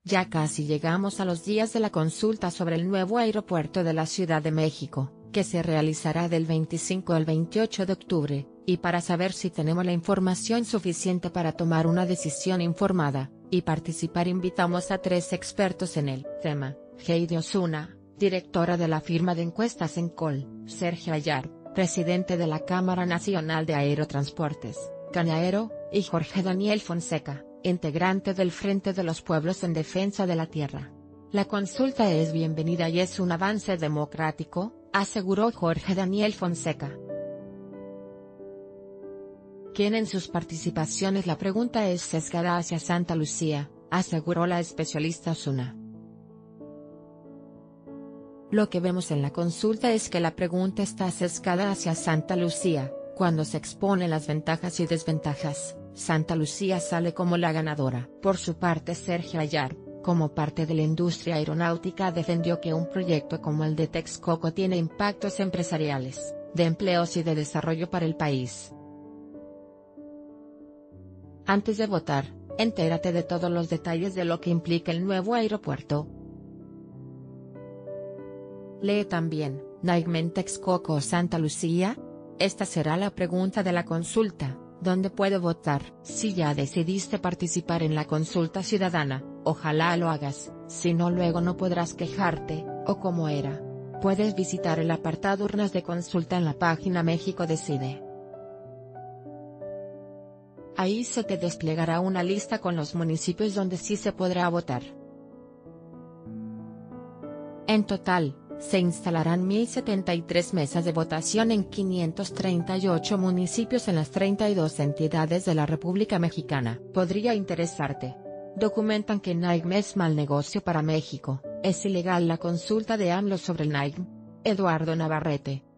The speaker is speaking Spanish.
Ya casi llegamos a los días de la consulta sobre el nuevo aeropuerto de la Ciudad de México, que se realizará del 25 al 28 de octubre, y para saber si tenemos la información suficiente para tomar una decisión informada y participar invitamos a 3 expertos en el tema: Heidi Osuna, directora de la firma de encuestas Encol; Sergio Ayar, presidente de la Cámara Nacional de Aerotransportes, Canaero; y Jorge Daniel Fonseca, integrante del Frente de los Pueblos en Defensa de la Tierra. La consulta es bienvenida y es un avance democrático, aseguró Jorge Daniel Fonseca, quien en sus participaciones la pregunta es sesgada hacia Santa Lucía, aseguró la especialista Osuna. Lo que vemos en la consulta es que la pregunta está sesgada hacia Santa Lucía. Cuando se exponen las ventajas y desventajas, Santa Lucía sale como la ganadora. Por su parte, Sergio Ayar, como parte de la industria aeronáutica, defendió que un proyecto como el de Texcoco tiene impactos empresariales, de empleos y de desarrollo para el país. Antes de votar, entérate de todos los detalles de lo que implica el nuevo aeropuerto. Lee también: ¿Naigmen Texcoco o Santa Lucía? Esta será la pregunta de la consulta. ¿Dónde puedo votar? Si ya decidiste participar en la consulta ciudadana, ojalá lo hagas, si no luego no podrás quejarte, o como era. Puedes visitar el apartado urnas de consulta en la página México Decide. Ahí se te desplegará una lista con los municipios donde sí se podrá votar. En total, se instalarán 1073 mesas de votación en 538 municipios en las 32 entidades de la República Mexicana. Podría interesarte. Documentan que Naigm es mal negocio para México, es ilegal la consulta de AMLO sobre el Naigm. Eduardo Navarrete.